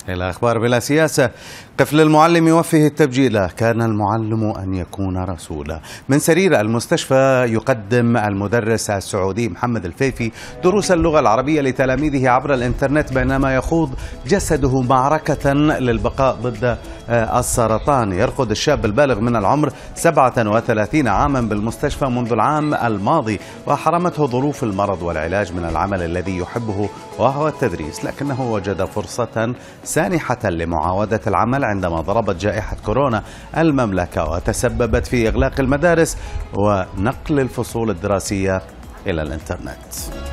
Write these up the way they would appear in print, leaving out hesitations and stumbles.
إلى أخبار بلا سياسة. قفل المعلم يوفيه التبجيل، كان المعلم أن يكون رسولا. من سرير المستشفى يقدم المدرس السعودي محمد الفيفي دروس اللغة العربية لتلاميذه عبر الإنترنت بينما يخوض جسده معركة للبقاء ضد السرطان. يرقد الشاب البالغ من العمر 37 عاما بالمستشفى منذ العام الماضي، وحرمته ظروف المرض والعلاج من العمل الذي يحبه وهو التدريس، لكنه وجد فرصة سانحة لمعاودة العمل عندما ضربت جائحة كورونا المملكة وتسببت في إغلاق المدارس ونقل الفصول الدراسية إلى الإنترنت.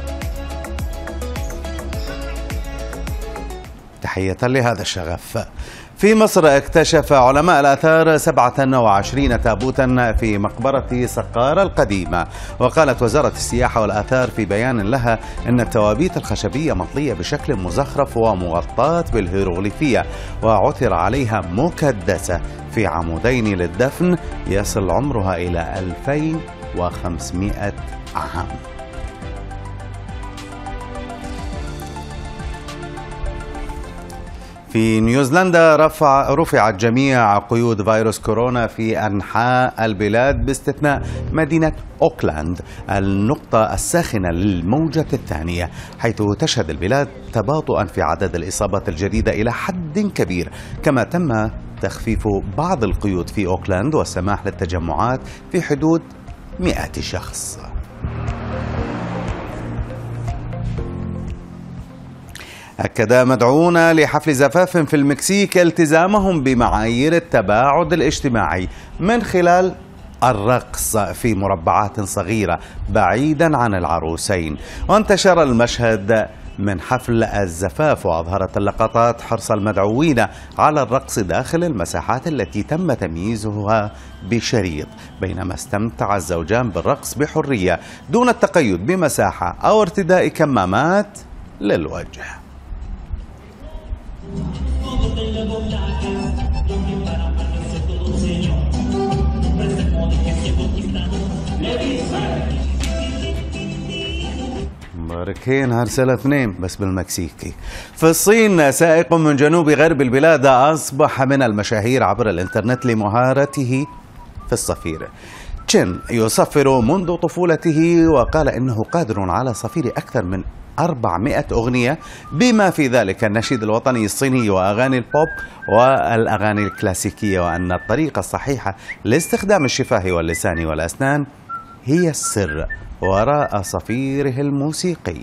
تحية لهذا الشغف. في مصر اكتشف علماء الآثار 27 تابوتا في مقبرة سقارة القديمة، وقالت وزارة السياحة والآثار في بيان لها أن التوابيت الخشبية مطلية بشكل مزخرف ومغطاة بالهيروغليفية، وعثر عليها مكدسة في عمودين للدفن يصل عمرها إلى 2500 عام. في نيوزيلندا رفعت جميع قيود فيروس كورونا في أنحاء البلاد باستثناء مدينة أوكلاند النقطة الساخنة للموجة الثانية، حيث تشهد البلاد تباطؤا في عدد الإصابات الجديدة إلى حد كبير، كما تم تخفيف بعض القيود في أوكلاند والسماح للتجمعات في حدود 100 شخص. أكد مدعوون لحفل زفاف في المكسيك التزامهم بمعايير التباعد الاجتماعي من خلال الرقص في مربعات صغيرة بعيدا عن العروسين. وانتشر المشهد من حفل الزفاف، وأظهرت اللقطات حرص المدعوين على الرقص داخل المساحات التي تم تمييزها بشريط، بينما استمتع الزوجان بالرقص بحرية دون التقيد بمساحة أو ارتداء كمامات للوجه. مباركين هرسلة اثنين بس بالمكسيكي. في الصين سائق من جنوب غرب البلاد أصبح من المشاهير عبر الإنترنت لمهارته في الصفير. تشين يصفر منذ طفولته، وقال إنه قادر على صفير أكثر من 400 أغنية بما في ذلك النشيد الوطني الصيني وأغاني البوب والأغاني الكلاسيكية، وأن الطريقة الصحيحة لاستخدام الشفاه واللسان والأسنان هي السر وراء صفيره الموسيقي.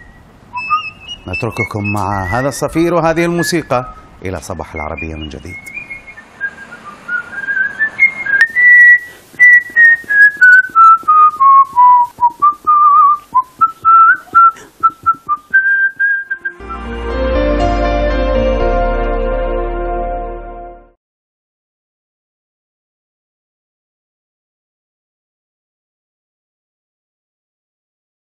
نترككم مع هذا الصفير وهذه الموسيقى إلى صباح العربية من جديد.